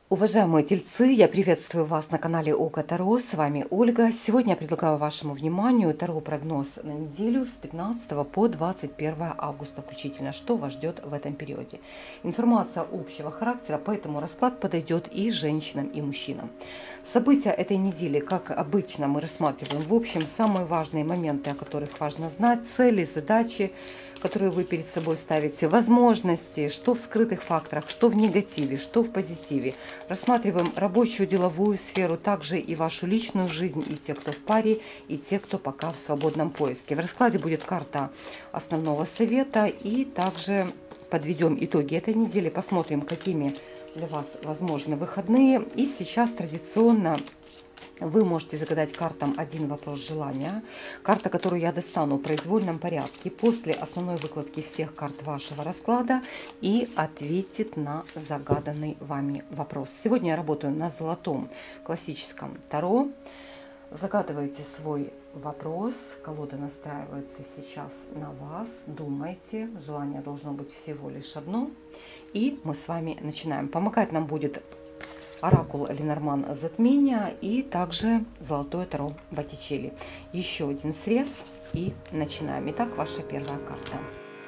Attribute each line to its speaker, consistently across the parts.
Speaker 1: Уважаемые тельцы, я приветствую вас на канале Око Таро. С вами Ольга. Сегодня я предлагаю вашему вниманию Таро-прогноз на неделю с 15 по 21 августа включительно. Что вас ждет в этом периоде? Информация общего характера, поэтому расклад подойдет и женщинам, и мужчинам. События этой недели, как обычно, мы рассматриваем в общем самые важные моменты, о которых важно знать, цели, задачи, которые вы перед собой ставите, возможности, что в скрытых факторах, что в негативе, что в позитиве. Рассматриваем рабочую, деловую сферу, также и вашу личную жизнь, и те, кто в паре, и те, кто пока в свободном поиске. В раскладе будет карта основного совета, и также подведем итоги этой недели, посмотрим, какими для вас возможны выходные. И сейчас традиционно вы можете загадать картам один вопрос желания. Карта, которую я достану в произвольном порядке после основной выкладки всех карт вашего расклада и ответит на загаданный вами вопрос. Сегодня я работаю на золотом классическом таро. Загадывайте свой вопрос. Колода настраивается сейчас на вас. Думайте. Желание должно быть всего лишь одно. И мы с вами начинаем. Помогать нам будет оракул Ленорман затмения и также золотое таро Боттичелли. Еще один срез и начинаем. Итак, ваша первая карта.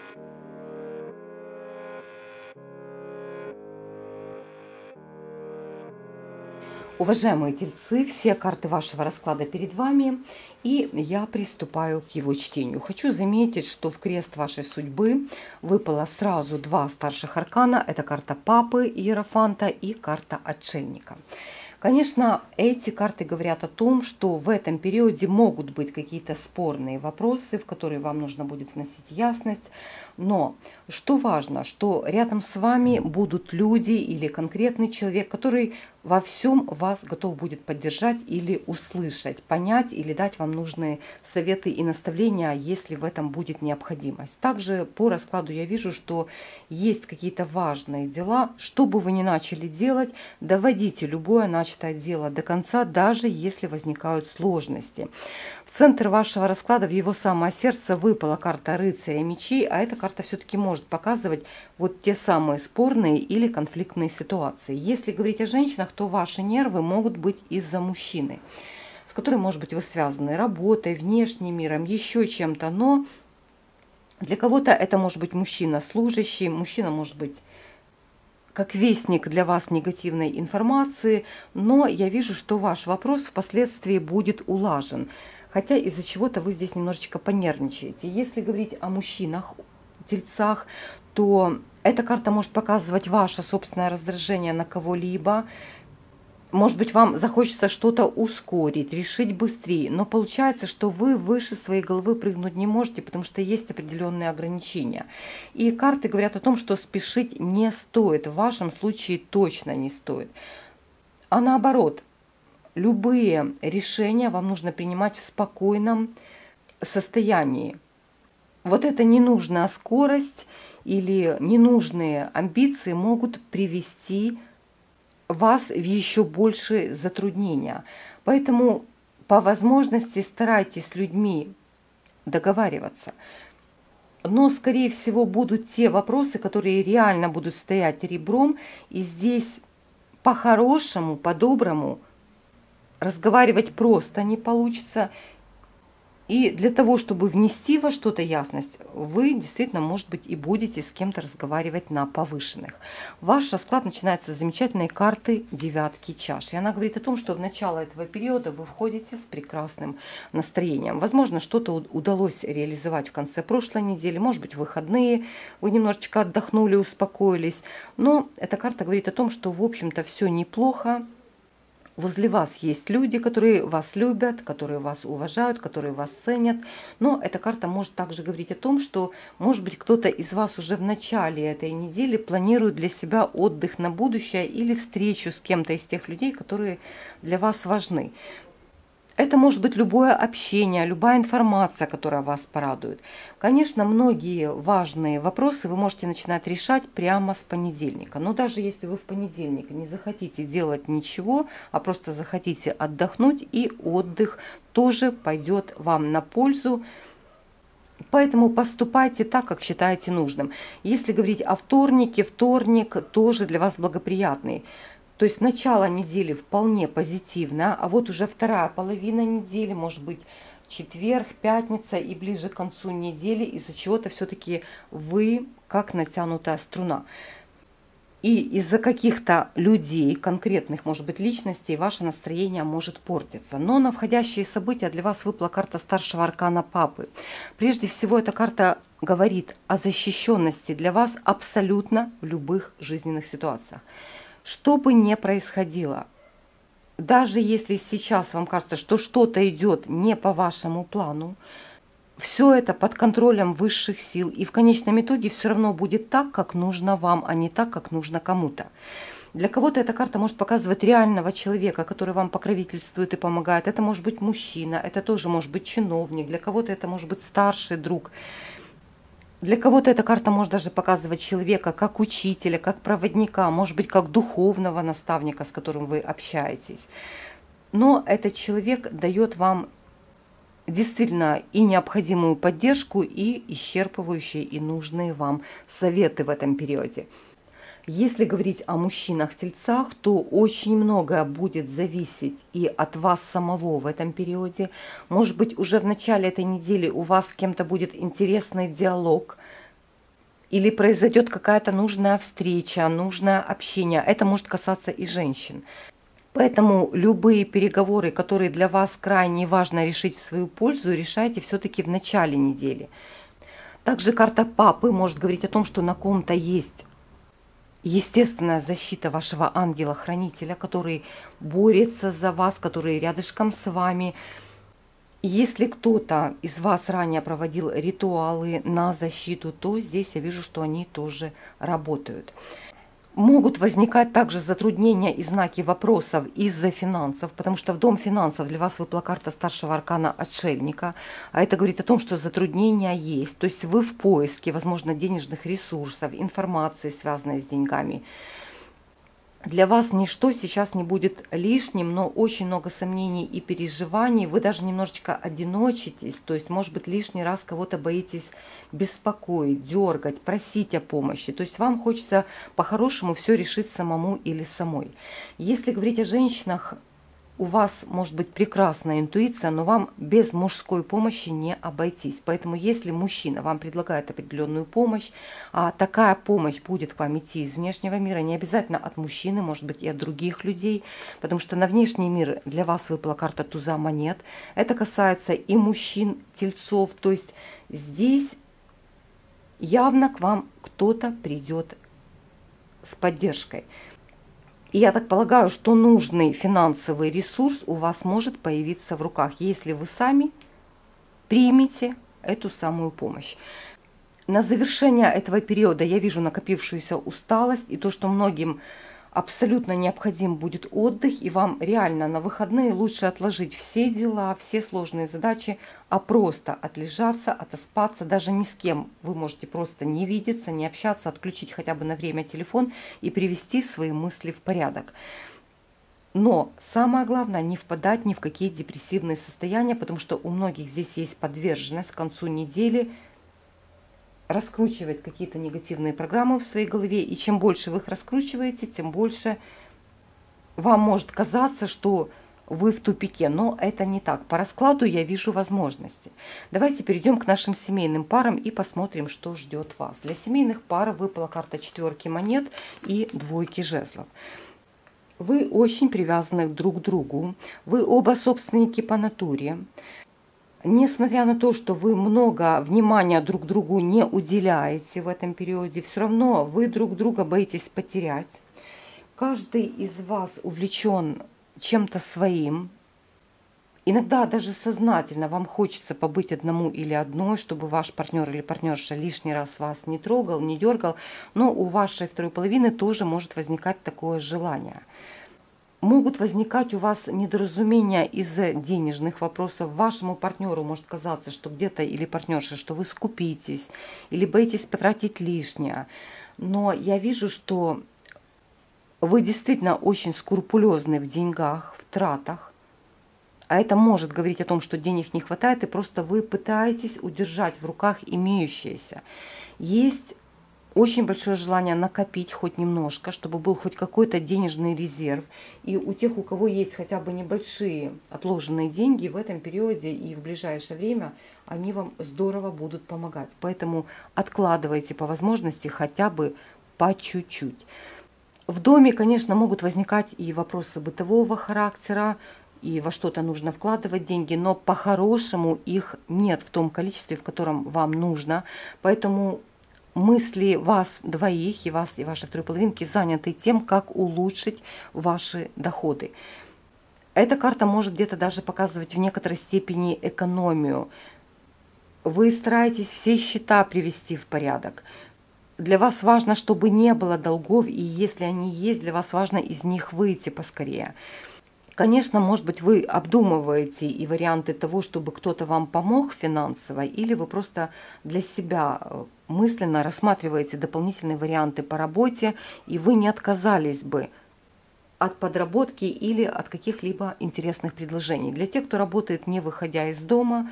Speaker 1: Уважаемые тельцы, все карты вашего расклада перед вами, и я приступаю к его чтению. Хочу заметить, что в крест вашей судьбы выпало сразу два старших аркана. Это карта Папы Иерофанта и карта Отшельника. Конечно, эти карты говорят о том, что в этом периоде могут быть какие-то спорные вопросы, в которые вам нужно будет вносить ясность. Но что важно, что рядом с вами будут люди или конкретный человек, который во всем вас готов будет поддержать или услышать, понять или дать вам нужные советы и наставления, если в этом будет необходимость. Также по раскладу я вижу, что есть какие-то важные дела. Что бы вы ни начали делать, доводите любое начатое дело до конца, даже если возникают сложности. В центр вашего расклада, в его самое сердце, выпала карта рыцаря мечей, а эта карта все-таки может показывать вот те самые спорные или конфликтные ситуации. Если говорить о женщинах, то ваши нервы могут быть из-за мужчины, с которым, может быть, вы связаны работой, внешним миром, еще чем-то, но для кого-то это может быть мужчина служащий, мужчина может быть как вестник для вас негативной информации, но я вижу, что ваш вопрос впоследствии будет улажен. Хотя из-за чего-то вы здесь немножечко понервничаете. Если говорить о мужчинах, тельцах, то эта карта может показывать ваше собственное раздражение на кого-либо. Может быть, вам захочется что-то ускорить, решить быстрее, но получается, что вы выше своей головы прыгнуть не можете, потому что есть определенные ограничения. И карты говорят о том, что спешить не стоит, в вашем случае точно не стоит. А наоборот, любые решения вам нужно принимать в спокойном состоянии. Вот эта ненужная скорость или ненужные амбиции могут привести вас в еще большие затруднения. Поэтому по возможности старайтесь с людьми договариваться. Но, скорее всего, будут те вопросы, которые реально будут стоять ребром. И здесь по-хорошему, по-доброму разговаривать просто не получится. И для того, чтобы внести во что-то ясность, вы действительно, может быть, и будете с кем-то разговаривать на повышенных. Ваш расклад начинается с замечательной карты девятки чаш. И она говорит о том, что в начало этого периода вы входите с прекрасным настроением. Возможно, что-то удалось реализовать в конце прошлой недели, может быть, выходные, вы немножечко отдохнули, успокоились. Но эта карта говорит о том, что, в общем-то, все неплохо. Возле вас есть люди, которые вас любят, которые вас уважают, которые вас ценят. Но эта карта может также говорить о том, что, может быть, кто-то из вас уже в начале этой недели планирует для себя отдых на будущее или встречу с кем-то из тех людей, которые для вас важны. Это может быть любое общение, любая информация, которая вас порадует. Конечно, многие важные вопросы вы можете начинать решать прямо с понедельника. Но даже если вы в понедельник не захотите делать ничего, а просто захотите отдохнуть, и отдых тоже пойдет вам на пользу. Поэтому поступайте так, как считаете нужным. Если говорить о вторнике, вторник тоже для вас благоприятный. То есть начало недели вполне позитивно, а вот уже вторая половина недели, может быть, четверг, пятница и ближе к концу недели, из-за чего-то все-таки вы как натянутая струна. И из-за каких-то людей, конкретных, может быть, личностей, ваше настроение может портиться. Но на входящие события для вас выпала карта старшего аркана Папы. Прежде всего, эта карта говорит о защищенности для вас абсолютно в любых жизненных ситуациях. Что бы ни происходило, даже если сейчас вам кажется, что что-то идет не по вашему плану, все это под контролем высших сил, и в конечном итоге все равно будет так, как нужно вам, а не так, как нужно кому-то. Для кого-то эта карта может показывать реального человека, который вам покровительствует и помогает. Это может быть мужчина, это тоже может быть чиновник, для кого-то это может быть старший друг. Для кого-то эта карта может даже показывать человека как учителя, как проводника, может быть, как духовного наставника, с которым вы общаетесь. Но этот человек дает вам действительно и необходимую поддержку, и исчерпывающие и нужные вам советы в этом периоде. Если говорить о мужчинах-тельцах, то очень многое будет зависеть и от вас самого в этом периоде. Может быть, уже в начале этой недели у вас с кем-то будет интересный диалог, или произойдет какая-то нужная встреча, нужное общение. Это может касаться и женщин. Поэтому любые переговоры, которые для вас крайне важно решить в свою пользу, решайте все-таки в начале недели. Также карта Папы может говорить о том, что на ком-то есть естественная защита вашего ангела-хранителя, который борется за вас, который рядышком с вами. Если кто-то из вас ранее проводил ритуалы на защиту, то здесь я вижу, что они тоже работают. Могут возникать также затруднения и знаки вопросов из-за финансов, потому что в дом финансов для вас выпала карта старшего аркана Отшельника, а это говорит о том, что затруднения есть, то есть вы в поиске, возможно, денежных ресурсов, информации, связанной с деньгами. Для вас ничто сейчас не будет лишним, но очень много сомнений и переживаний. Вы даже немножечко одиночитесь, то есть, может быть, лишний раз кого-то боитесь беспокоить, дергать, просить о помощи. То есть вам хочется по-хорошему все решить самому или самой. Если говорить о женщинах, у вас может быть прекрасная интуиция, но вам без мужской помощи не обойтись. Поэтому если мужчина вам предлагает определенную помощь, а такая помощь будет к вам идти из внешнего мира, не обязательно от мужчины, может быть и от других людей, потому что на внешний мир для вас выпала карта туза монет. Это касается и мужчин, тельцов, то есть здесь явно к вам кто-то придет с поддержкой. И я так полагаю, что нужный финансовый ресурс у вас может появиться в руках, если вы сами примете эту самую помощь. На завершение этого периода я вижу накопившуюся усталость и то, что многим абсолютно необходим будет отдых, и вам реально на выходные лучше отложить все дела, все сложные задачи, а просто отлежаться, отоспаться, даже ни с кем вы можете просто не видеться, не общаться, отключить хотя бы на время телефон и привести свои мысли в порядок. Но самое главное, не впадать ни в какие депрессивные состояния, потому что у многих здесь есть подверженность к концу недели раскручивать какие-то негативные программы в своей голове, и чем больше вы их раскручиваете, тем больше вам может казаться, что вы в тупике, но это не так. По раскладу я вижу возможности. Давайте перейдем к нашим семейным парам и посмотрим, что ждет вас. Для семейных пар выпала карта четверки монет и двойки жезлов. Вы очень привязаны друг к другу, вы оба собственники по натуре. Несмотря на то, что вы много внимания друг другу не уделяете в этом периоде, все равно вы друг друга боитесь потерять. Каждый из вас увлечен чем-то своим. Иногда даже сознательно вам хочется побыть одному или одной, чтобы ваш партнер или партнерша лишний раз вас не трогал, не дергал. Но у вашей второй половины тоже может возникать такое желание. Могут возникать у вас недоразумения из-за денежных вопросов. Вашему партнеру может казаться, что где-то или партнерше, что вы скупитесь, или боитесь потратить лишнее. Но я вижу, что вы действительно очень скрупулезны в деньгах, в тратах. А это может говорить о том, что денег не хватает, и просто вы пытаетесь удержать в руках имеющееся. Есть очень большое желание накопить хоть немножко, чтобы был хоть какой-то денежный резерв. И у тех, у кого есть хотя бы небольшие отложенные деньги, в этом периоде и в ближайшее время они вам здорово будут помогать. Поэтому откладывайте по возможности хотя бы по чуть-чуть. В доме, конечно, могут возникать и вопросы бытового характера, и во что-то нужно вкладывать деньги, но по-хорошему их нет в том количестве, в котором вам нужно. Поэтому мысли вас двоих, и вас, и вашей второй половинки заняты тем, как улучшить ваши доходы. Эта карта может где-то даже показывать в некоторой степени экономию. Вы стараетесь все счета привести в порядок. Для вас важно, чтобы не было долгов, и если они есть, для вас важно из них выйти поскорее. Конечно, может быть, вы обдумываете и варианты того, чтобы кто-то вам помог финансово, или вы просто для себя мысленно рассматриваете дополнительные варианты по работе, и вы не отказались бы от подработки или от каких-либо интересных предложений. Для тех, кто работает не выходя из дома,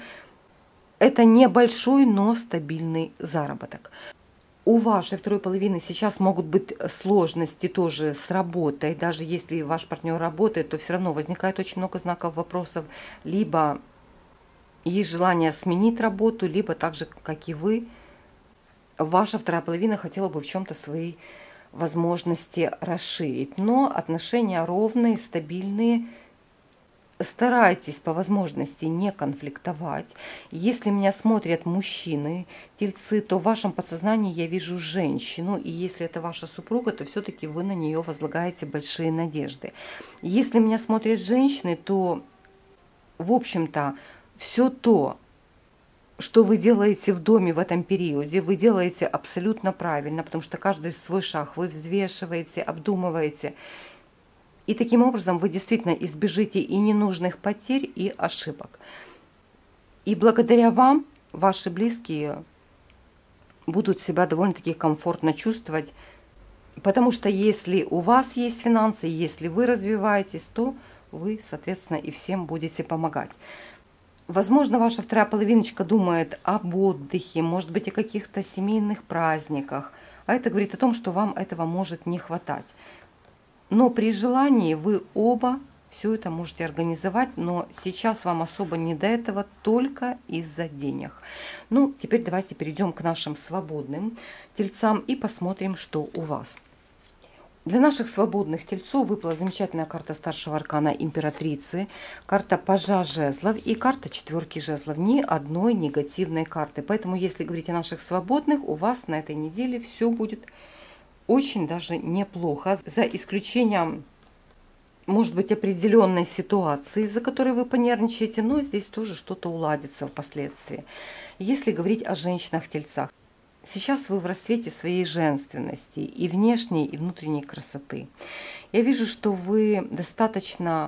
Speaker 1: это небольшой, но стабильный заработок. У вашей второй половины сейчас могут быть сложности тоже с работой. Даже если ваш партнер работает, то все равно возникает очень много знаков вопросов. Либо есть желание сменить работу, либо так же, как и вы, ваша вторая половина хотела бы в чем-то свои возможности расширить. Но отношения ровные, стабильные. Старайтесь по возможности не конфликтовать. Если меня смотрят мужчины, тельцы, то в вашем подсознании я вижу женщину. И если это ваша супруга, то все-таки вы на нее возлагаете большие надежды. Если меня смотрят женщины, то, в общем-то, все то, что вы делаете в доме в этом периоде, вы делаете абсолютно правильно, потому что каждый свой шаг вы взвешиваете, обдумываете. И таким образом вы действительно избежите и ненужных потерь, и ошибок. И благодаря вам ваши близкие будут себя довольно-таки комфортно чувствовать, потому что если у вас есть финансы, если вы развиваетесь, то вы, соответственно, и всем будете помогать. Возможно, ваша вторая половиночка думает об отдыхе, может быть, о каких-то семейных праздниках, а это говорит о том, что вам этого может не хватать. Но при желании вы оба все это можете организовать, но сейчас вам особо не до этого, только из-за денег. Ну, теперь давайте перейдем к нашим свободным тельцам и посмотрим, что у вас. Для наших свободных тельцов выпала замечательная карта старшего аркана императрицы, карта пажа жезлов и карта четверки жезлов. Ни одной негативной карты. Поэтому, если говорить о наших свободных, у вас на этой неделе все будет очень даже неплохо, за исключением, может быть, определенной ситуации, за которой вы понервничаете, но здесь тоже что-то уладится впоследствии. Если говорить о женщинах-тельцах, сейчас вы в расцвете своей женственности и внешней, и внутренней красоты. Я вижу, что вы достаточно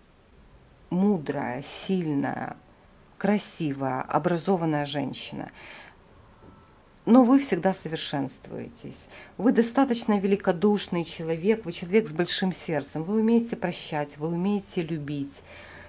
Speaker 1: мудрая, сильная, красивая, образованная женщина. Но вы всегда совершенствуетесь. Вы достаточно великодушный человек, вы человек с большим сердцем. Вы умеете прощать, вы умеете любить.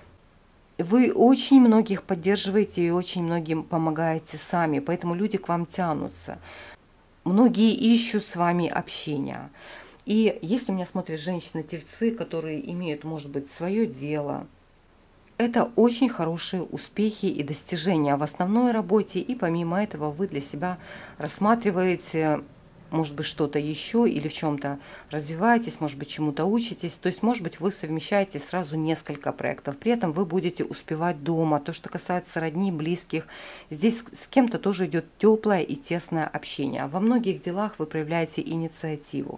Speaker 1: Вы очень многих поддерживаете и очень многим помогаете сами, поэтому люди к вам тянутся. Многие ищут с вами общения. И если меня смотрят женщины-тельцы, которые имеют, может быть, свое дело, это очень хорошие успехи и достижения в основной работе, и помимо этого вы для себя рассматриваете, может быть, что-то еще или в чем-то развиваетесь, может быть, чему-то учитесь. То есть, может быть, вы совмещаете сразу несколько проектов. При этом вы будете успевать дома. То, что касается родни, близких, здесь с кем-то тоже идет теплое и тесное общение. Во многих делах вы проявляете инициативу.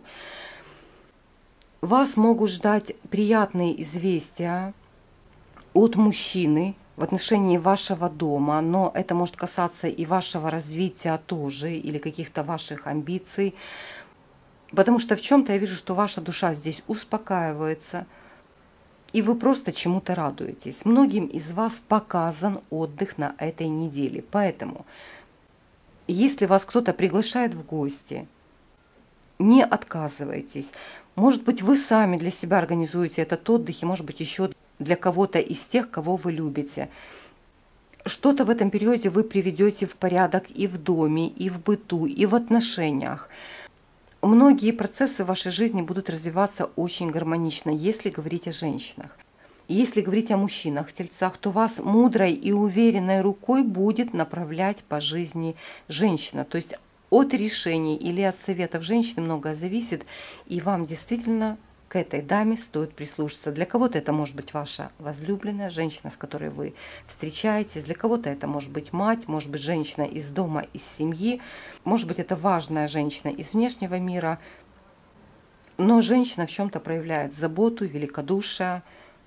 Speaker 1: Вас могут ждать приятные известия от мужчины в отношении вашего дома, но это может касаться и вашего развития тоже, или каких-то ваших амбиций. Потому что в чем-то я вижу, что ваша душа здесь успокаивается, и вы просто чему-то радуетесь. Многим из вас показан отдых на этой неделе. Поэтому, если вас кто-то приглашает в гости, не отказывайтесь. Может быть, вы сами для себя организуете этот отдых, и, может быть, еще для кого-то из тех, кого вы любите. Что-то в этом периоде вы приведете в порядок и в доме, и в быту, и в отношениях. Многие процессы в вашей жизни будут развиваться очень гармонично, если говорить о женщинах. Если говорить о мужчинах, тельцах, то вас мудрой и уверенной рукой будет направлять по жизни женщина. То есть от решений или от советов женщины многое зависит, и вам действительно к этой даме стоит прислушаться. Для кого-то это может быть ваша возлюбленная, женщина, с которой вы встречаетесь. Для кого-то это может быть мать, может быть женщина из дома, из семьи. Может быть это важная женщина из внешнего мира. Но женщина в чем-то проявляет заботу, великодушие.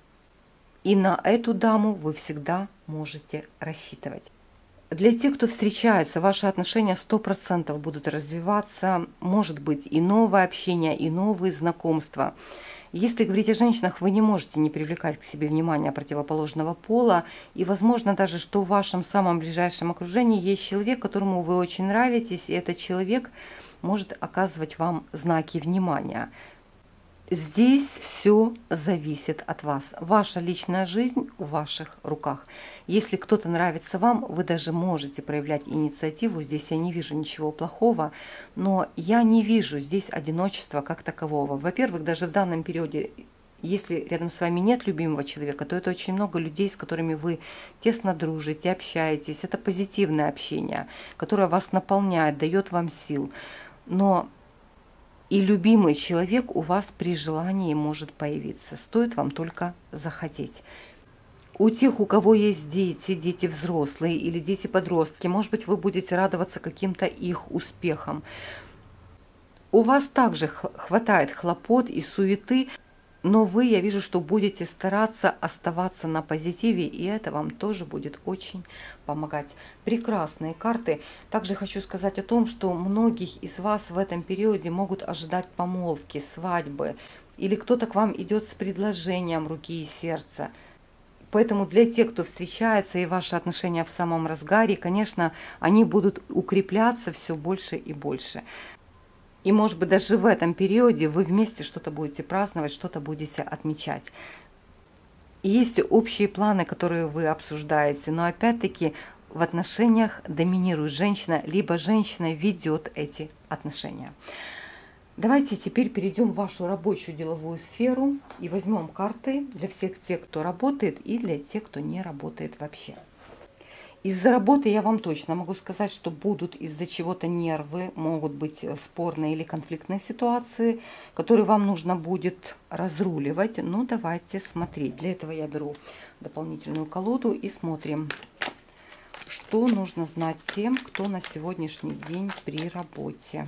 Speaker 1: И на эту даму вы всегда можете рассчитывать. Для тех, кто встречается, ваши отношения 100% будут развиваться. Может быть и новое общение, и новые знакомства. Если говорить о женщинах, вы не можете не привлекать к себе внимание противоположного пола. И возможно даже, что в вашем самом ближайшем окружении есть человек, которому вы очень нравитесь, и этот человек может оказывать вам знаки внимания. Здесь все зависит от вас. Ваша личная жизнь в ваших руках. Если кто-то нравится вам, вы даже можете проявлять инициативу. Здесь я не вижу ничего плохого, но я не вижу здесь одиночества как такового. Во-первых, даже в данном периоде, если рядом с вами нет любимого человека, то это очень много людей, с которыми вы тесно дружите, общаетесь. Это позитивное общение, которое вас наполняет, дает вам сил. Но и любимый человек у вас при желании может появиться. Стоит вам только захотеть. У тех, у кого есть дети, дети взрослые или дети-подростки, может быть, вы будете радоваться каким-то их успехам. У вас также хватает хлопот и суеты, но вы, я вижу, что будете стараться оставаться на позитиве, и это вам тоже будет очень помогать. Прекрасные карты. Также хочу сказать о том, что многих из вас в этом периоде могут ожидать помолвки, свадьбы, или кто-то к вам идет с предложением руки и сердца. Поэтому для тех, кто встречается, и ваши отношения в самом разгаре, конечно, они будут укрепляться все больше и больше. И, может быть, даже в этом периоде вы вместе что-то будете праздновать, что-то будете отмечать. Есть общие планы, которые вы обсуждаете, но опять-таки в отношениях доминирует женщина, либо женщина ведет эти отношения. Давайте теперь перейдем в вашу рабочую деловую сферу и возьмем карты для всех тех, кто работает, и для тех, кто не работает вообще. Из-за работы я вам точно могу сказать, что будут из-за чего-то нервы, могут быть спорные или конфликтные ситуации, которые вам нужно будет разруливать. Но давайте смотреть. Для этого я беру дополнительную колоду и смотрим, что нужно знать тем, кто на сегодняшний день при работе.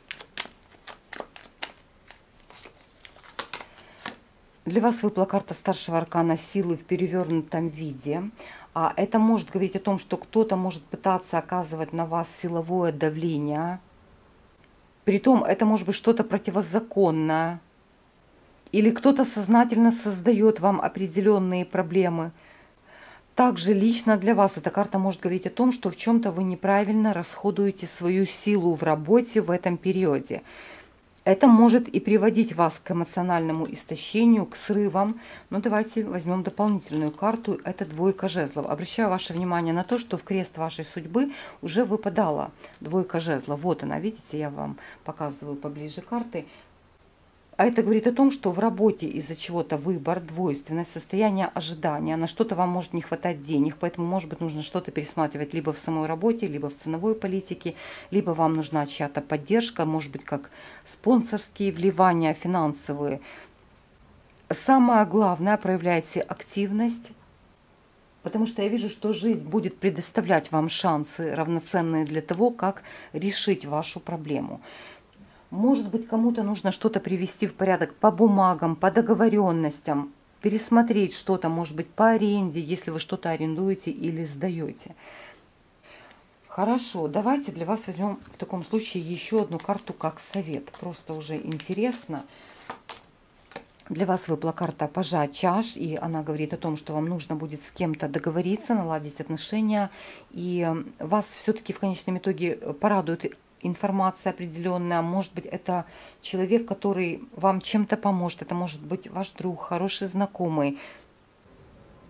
Speaker 1: Для вас выпала карта старшего аркана силы в перевернутом виде. Это может говорить о том, что кто-то может пытаться оказывать на вас силовое давление. Притом это может быть что-то противозаконное. Или кто-то сознательно создает вам определенные проблемы. Также лично для вас эта карта может говорить о том, что в чем-то вы неправильно расходуете свою силу в работе в этом периоде. Это может и приводить вас к эмоциональному истощению, к срывам. Но давайте возьмем дополнительную карту. Это двойка жезлов. Обращаю ваше внимание на то, что в крест вашей судьбы уже выпадала двойка жезлов. Вот она, видите, я вам показываю поближе карты. А это говорит о том, что в работе из-за чего-то выбор, двойственность, состояние ожидания, на что-то вам может не хватать денег, поэтому, может быть, нужно что-то пересматривать либо в самой работе, либо в ценовой политике, либо вам нужна чья-то поддержка, может быть, как спонсорские вливания, финансовые. Самое главное, проявляйте активность, потому что я вижу, что жизнь будет предоставлять вам шансы, равноценные для того, как решить вашу проблему. Может быть, кому-то нужно что-то привести в порядок по бумагам, по договоренностям, пересмотреть что-то, может быть, по аренде, если вы что-то арендуете или сдаете. Хорошо, давайте для вас возьмем в таком случае еще одну карту как совет. Просто уже интересно. Для вас выпала карта пажа чаш, и она говорит о том, что вам нужно будет с кем-то договориться, наладить отношения, и вас все-таки в конечном итоге порадует информация определенная. Может быть, это человек, который вам чем-то поможет, это может быть ваш друг, хороший знакомый.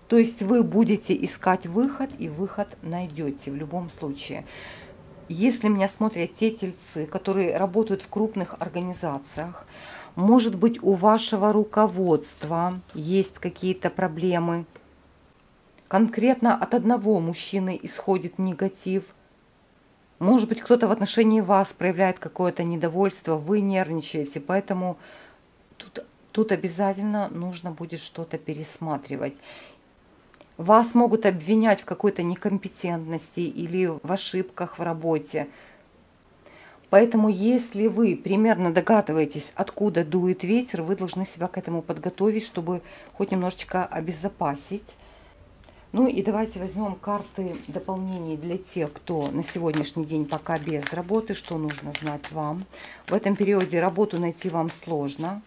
Speaker 1: То есть вы будете искать выход, и выход найдете в любом случае. Если меня смотрят те тельцы, которые работают в крупных организациях, может быть, у вашего руководства есть какие-то проблемы. Конкретно от одного мужчины исходит негатив. Может быть, кто-то в отношении вас проявляет какое-то недовольство, вы нервничаете, поэтому тут обязательно нужно будет что-то пересматривать. Вас могут обвинять в какой-то некомпетентности или в ошибках в работе. Поэтому, если вы примерно догадываетесь, откуда дует ветер, вы должны себя к этому подготовить, чтобы хоть немножечко обезопасить. Ну и давайте возьмем карты дополнений для тех, кто на сегодняшний день пока без работы, что нужно знать вам. В этом периоде работу найти вам сложно.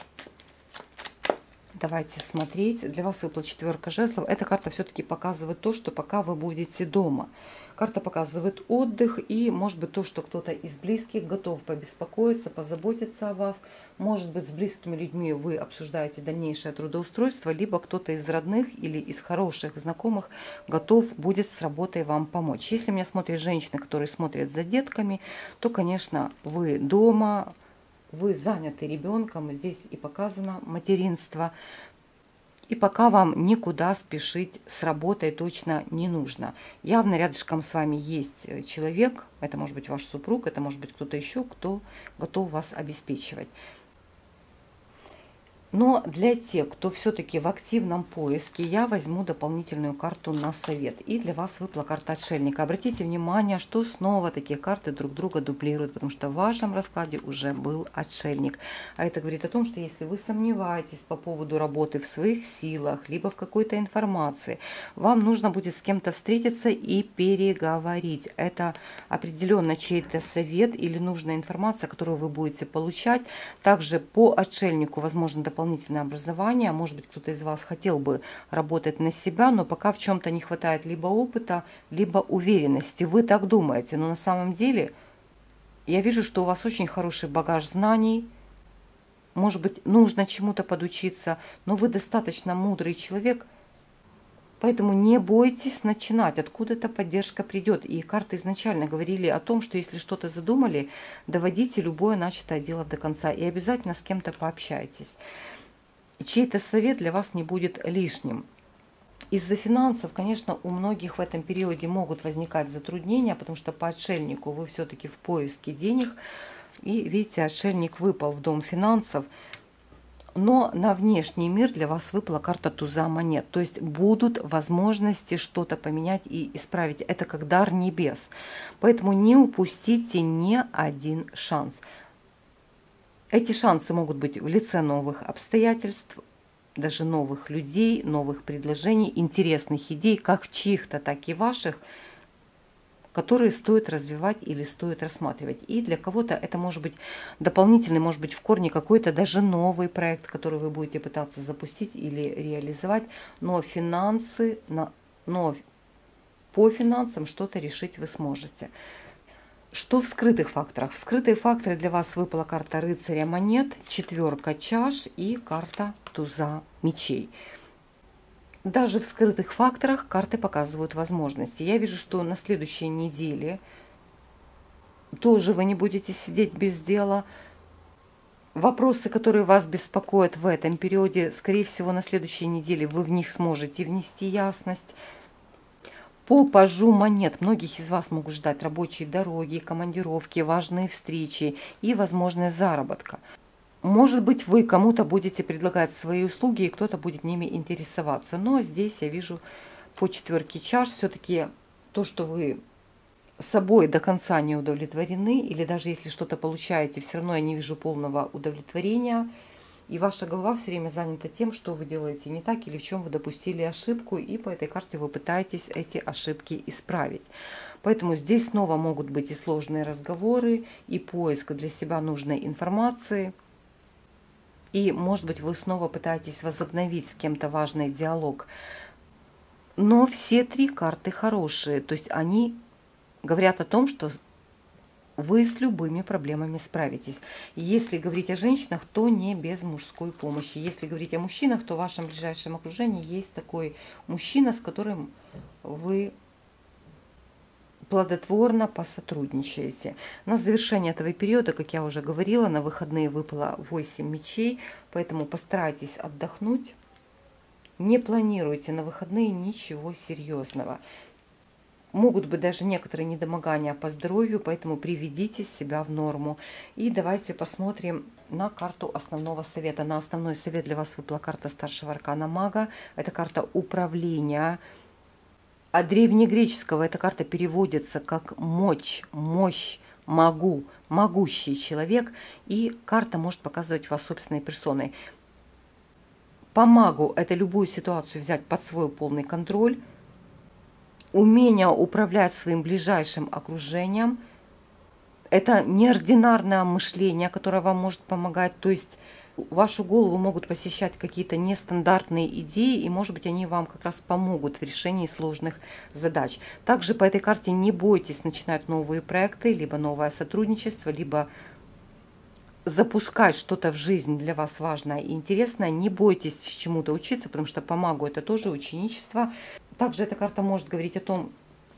Speaker 1: Давайте смотреть. Для вас выпала 4 жезлов. Эта карта все-таки показывает то, что пока вы будете дома. Карта показывает отдых и, может быть, то, что кто-то из близких готов побеспокоиться, позаботиться о вас. Может быть, с близкими людьми вы обсуждаете дальнейшее трудоустройство, либо кто-то из родных или из хороших знакомых готов будет с работой вам помочь. Если меня смотрят женщины, которые смотрят за детками, то, конечно, вы дома, вы заняты ребенком, здесь и показано материнство. И пока вам никуда спешить с работой точно не нужно. Явно рядышком с вами есть человек, это может быть ваш супруг, это может быть кто-то еще, кто готов вас обеспечивать. Но для тех, кто все-таки в активном поиске, я возьму дополнительную карту на совет. И для вас выпала карта отшельника. Обратите внимание, что снова такие карты друг друга дублируют, потому что в вашем раскладе уже был отшельник. А это говорит о том, что если вы сомневаетесь по поводу работы в своих силах, либо в какой-то информации, вам нужно будет с кем-то встретиться и переговорить. Это определенно чей-то совет или нужная информация, которую вы будете получать. Также по отшельнику, возможно, дополнительное образование. Может быть, кто-то из вас хотел бы работать на себя, но пока в чем-то не хватает либо опыта, либо уверенности. Вы так думаете, но на самом деле я вижу, что у вас очень хороший багаж знаний. Может быть, нужно чему-то подучиться, но вы достаточно мудрый человек, поэтому не бойтесь начинать, откуда-то поддержка придет. И карты изначально говорили о том, что если что-то задумали, доводите любое начатое дело до конца и обязательно с кем-то пообщайтесь. Чей-то совет для вас не будет лишним. Из-за финансов, конечно, у многих в этом периоде могут возникать затруднения, потому что по отшельнику вы все-таки в поиске денег. И видите, отшельник выпал в дом финансов. Но на внешний мир для вас выпала карта туза монет. То есть будут возможности что-то поменять и исправить. Это как дар небес. Поэтому не упустите ни один шанс. Эти шансы могут быть в лице новых обстоятельств, даже новых людей, новых предложений, интересных идей, как чьих-то, так и ваших, которые стоит развивать или стоит рассматривать. И для кого-то это может быть дополнительный, может быть в корне какой-то даже новый проект, который вы будете пытаться запустить или реализовать. Но по финансам что-то решить вы сможете. Что в скрытых факторах? В скрытые факторы для вас выпала карта рыцаря монет, 4 чаш и карта туза мечей. Даже в скрытых факторах карты показывают возможности. Я вижу, что на следующей неделе тоже вы не будете сидеть без дела. Вопросы, которые вас беспокоят в этом периоде, скорее всего, на следующей неделе вы в них сможете внести ясность. По пажу монет многих из вас могут ждать рабочие дороги, командировки, важные встречи и возможность заработка. Может быть, вы кому-то будете предлагать свои услуги, и кто-то будет ними интересоваться. Но здесь я вижу по 4 чаш все-таки то, что вы собой до конца не удовлетворены, или даже если что-то получаете, все равно я не вижу полного удовлетворения. И ваша голова все время занята тем, что вы делаете не так или в чем вы допустили ошибку, и по этой карте вы пытаетесь эти ошибки исправить. Поэтому здесь снова могут быть и сложные разговоры, и поиск для себя нужной информации. И, может быть, вы снова пытаетесь возобновить с кем-то важный диалог. Но все 3 карты хорошие, то есть они говорят о том, что вы с любыми проблемами справитесь. Если говорить о женщинах, то не без мужской помощи. Если говорить о мужчинах, то в вашем ближайшем окружении есть такой мужчина, с которым вы плодотворно посотрудничаете. На завершение этого периода, как я уже говорила, на выходные выпало 8 мечей, поэтому постарайтесь отдохнуть. Не планируйте на выходные ничего серьезного. Могут быть даже некоторые недомогания по здоровью, поэтому приведите себя в норму. И давайте посмотрим на карту основного совета. На основной совет для вас выпала карта старшего аркана мага. Это карта управления. От древнегреческого эта карта переводится как мощь, мощь, могу, могущий человек. И карта может показывать вас собственной персоной. По магу это любую ситуацию взять под свой полный контроль. Умение управлять своим ближайшим окружением – это неординарное мышление, которое вам может помогать. То есть вашу голову могут посещать какие-то нестандартные идеи, и, может быть, они вам как раз помогут в решении сложных задач. Также по этой карте не бойтесь начинать новые проекты, либо новое сотрудничество, либо запускать что-то в жизнь для вас важное и интересное. Не бойтесь чему-то учиться, потому что по магу это тоже ученичество. Также эта карта может говорить о том,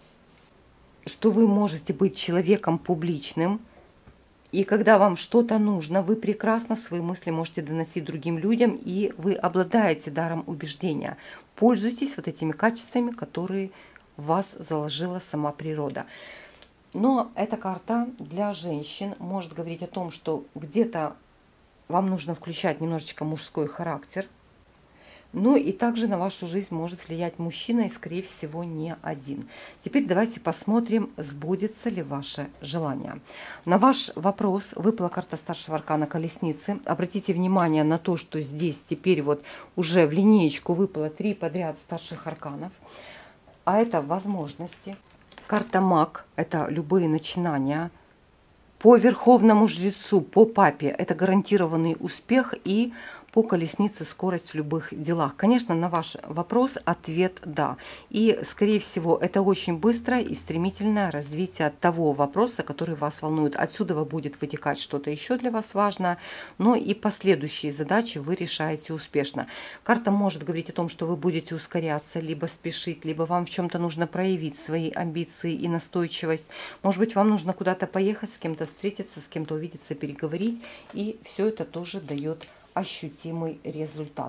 Speaker 1: что вы можете быть человеком публичным, и когда вам что-то нужно, вы прекрасно свои мысли можете доносить другим людям, и вы обладаете даром убеждения. Пользуйтесь вот этими качествами, которые в вас заложила сама природа. Но эта карта для женщин может говорить о том, что где-то вам нужно включать немножечко мужской характер. Ну и также на вашу жизнь может влиять мужчина, и, скорее всего, не один. Теперь давайте посмотрим, сбудется ли ваше желание. На ваш вопрос выпала карта старшего аркана колесницы. Обратите внимание на то, что здесь теперь вот уже в линеечку выпало 3 подряд старших арканов. А это возможности. Карта маг – это любые начинания. По верховному жрецу, по папе – это гарантированный успех, и по колеснице скорость в любых делах. Конечно, на ваш вопрос ответ «да». И, скорее всего, это очень быстрое и стремительное развитие того вопроса, который вас волнует. Отсюда будет вытекать что-то еще для вас важное, но и последующие задачи вы решаете успешно. Карта может говорить о том, что вы будете ускоряться, либо спешить, либо вам в чем-то нужно проявить свои амбиции и настойчивость. Может быть, вам нужно куда-то поехать, с кем-то встретиться, с кем-то увидеться, переговорить, и все это тоже дает ощутимый результат.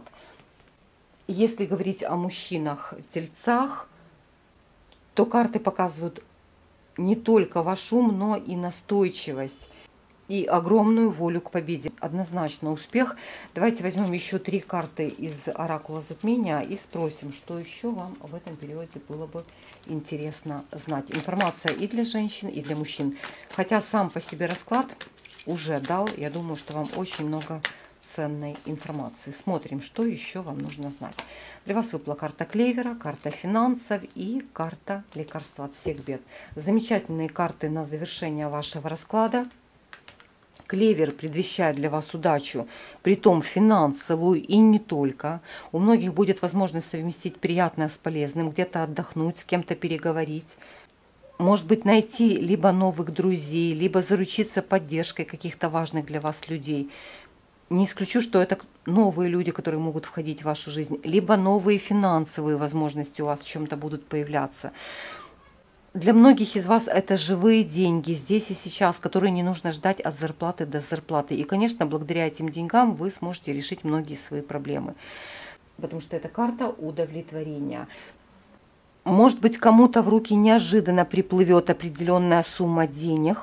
Speaker 1: Если говорить о мужчинах-тельцах, то карты показывают не только ваш ум, но и настойчивость, и огромную волю к победе. Однозначно успех. Давайте возьмем еще 3 карты из оракула затмения и спросим, что еще вам в этом периоде было бы интересно знать. Информация и для женщин, и для мужчин. Хотя сам по себе расклад уже дал, я думаю, что вам очень много ценной информации. Смотрим, что еще вам нужно знать. Для вас выпала карта клевера, карта финансов и карта лекарства от всех бед. Замечательные карты на завершение вашего расклада. Клевер предвещает для вас удачу, притом финансовую и не только. У многих будет возможность совместить приятное с полезным, где-то отдохнуть, с кем-то переговорить. Может быть, найти либо новых друзей, либо заручиться поддержкой каких-то важных для вас людей. Не исключу, что это новые люди, которые могут входить в вашу жизнь, либо новые финансовые возможности у вас в чем-то будут появляться. Для многих из вас это живые деньги здесь и сейчас, которые не нужно ждать от зарплаты до зарплаты. И, конечно, благодаря этим деньгам вы сможете решить многие свои проблемы. Потому что это карта удовлетворения. Может быть, кому-то в руки неожиданно приплывет определенная сумма денег.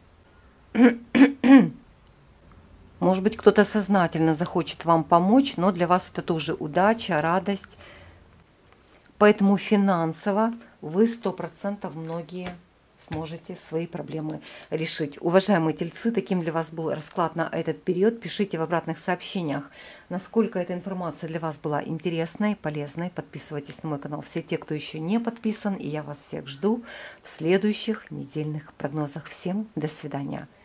Speaker 1: Может быть, кто-то сознательно захочет вам помочь, но для вас это тоже удача, радость. Поэтому финансово вы 100% многие сможете свои проблемы решить. Уважаемые тельцы, таким для вас был расклад на этот период. Пишите в обратных сообщениях, насколько эта информация для вас была интересной, полезной. Подписывайтесь на мой канал все те, кто еще не подписан. И я вас всех жду в следующих недельных прогнозах. Всем до свидания.